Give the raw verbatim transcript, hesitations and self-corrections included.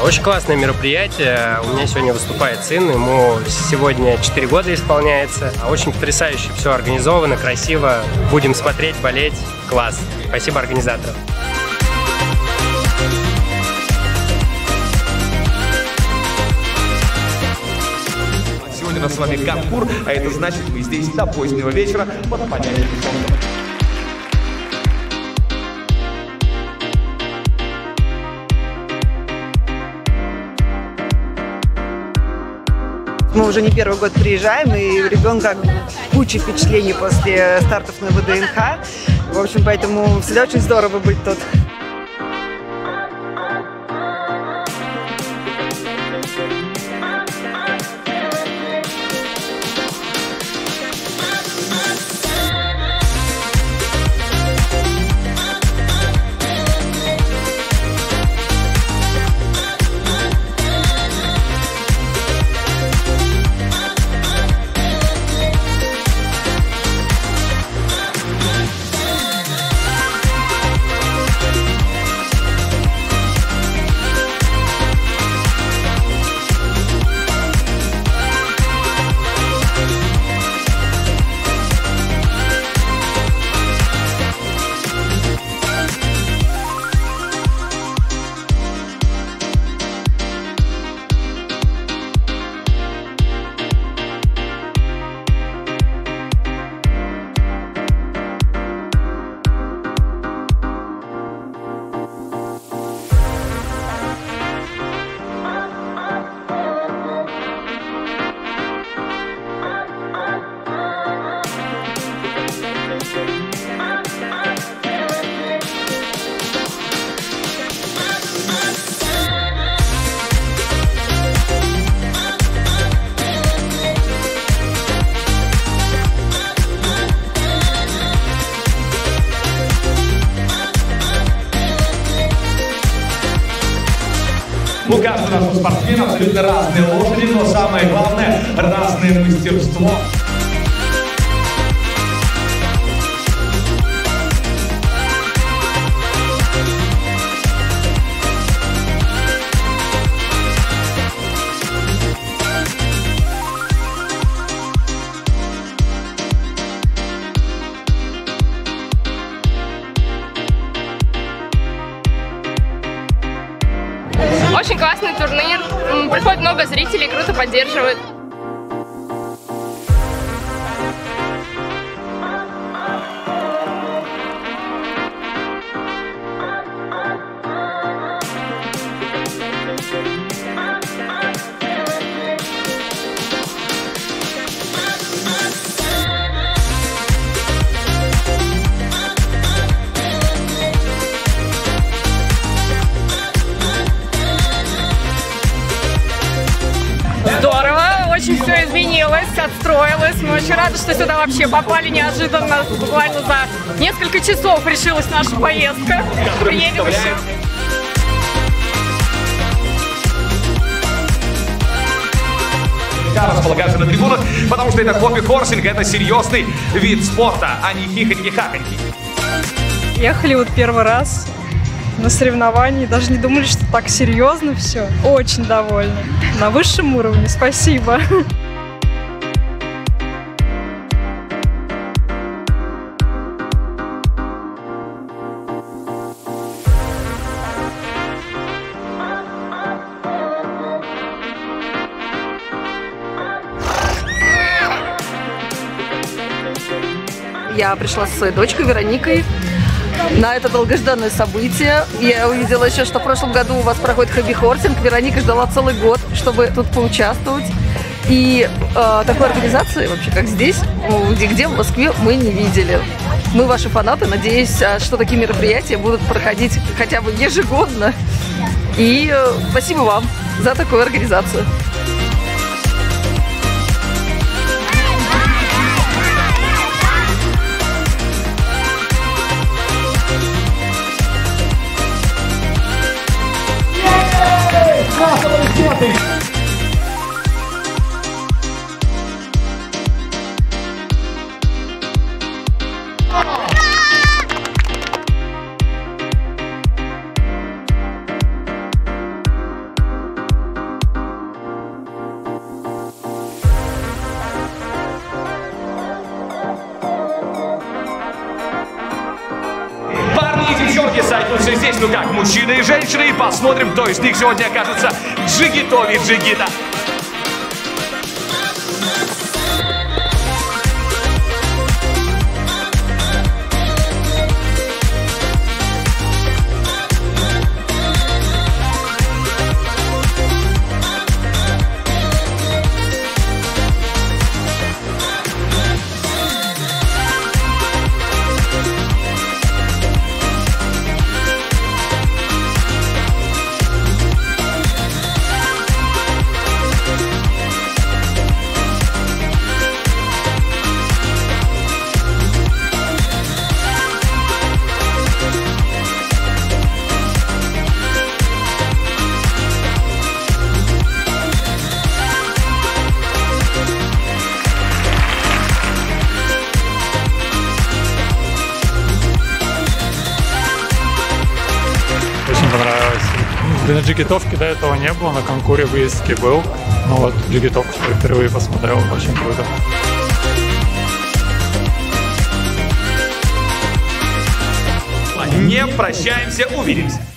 Очень классное мероприятие. У меня сегодня выступает сын, ему сегодня четыре года исполняется. Очень потрясающе все организовано, красиво. Будем смотреть, болеть. Класс. Спасибо организаторам. Сегодня у нас с вами Канпур, а это значит, мы здесь до позднего вечера под понятием солнца. Мы уже не первый год приезжаем, и у ребенка куча впечатлений после стартов на ВДНХ. В общем, поэтому всегда очень здорово быть тут. У каждого нашего спортсмена абсолютно разные лошади, но самое главное – разное мастерство. Очень классный турнир, приходит много зрителей, круто поддерживают. Здорово, очень все изменилось, отстроилось. Мы очень рады, что сюда вообще попали неожиданно. Буквально за несколько часов решилась наша поездка. Приедем еще. Располагаться на трибунах, потому что это хобби-хорсинг, это серьезный вид спорта, а не хихоньки-хахоньки. Ехали вот первый раз на соревновании, даже не думали, что так серьезно все. Очень довольны. На высшем уровне. Спасибо. Я пришла со своей дочкой Вероникой на это долгожданное событие. Я увидела еще, что в прошлом году у вас проходит хобби-хорсинг. Вероника ждала целый год, чтобы тут поучаствовать. И э, такой организации, вообще как здесь, где в Москве, мы не видели. Мы ваши фанаты. Надеюсь, что такие мероприятия будут проходить хотя бы ежегодно. И э, спасибо вам за такую организацию. между как мужчиной и женщиной. И посмотрим, кто из них сегодня окажется джигитови джигита. Очень понравилось. На джигитовке до этого не было, на конкуре выездке был. Но вот джигитовку впервые посмотрел, очень круто. Не прощаемся, увидимся.